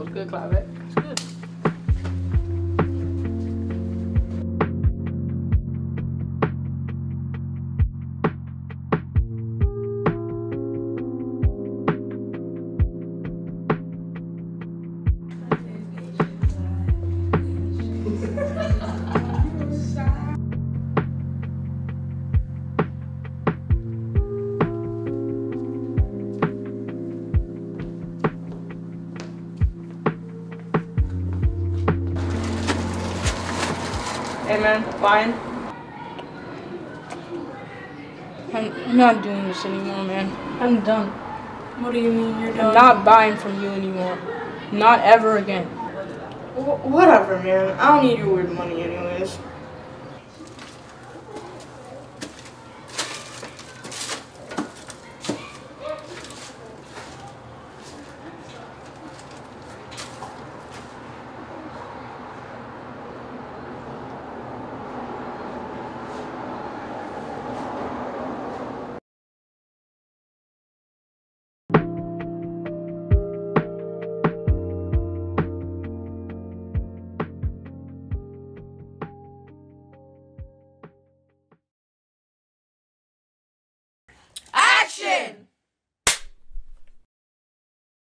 was good, Clavette. It's good. Hey man, fine. I'm not doing this anymore, man. I'm done. What do you mean you're done? I'm not buying from you anymore. Not ever again. Whatever, man. I don't need your weird money anyways.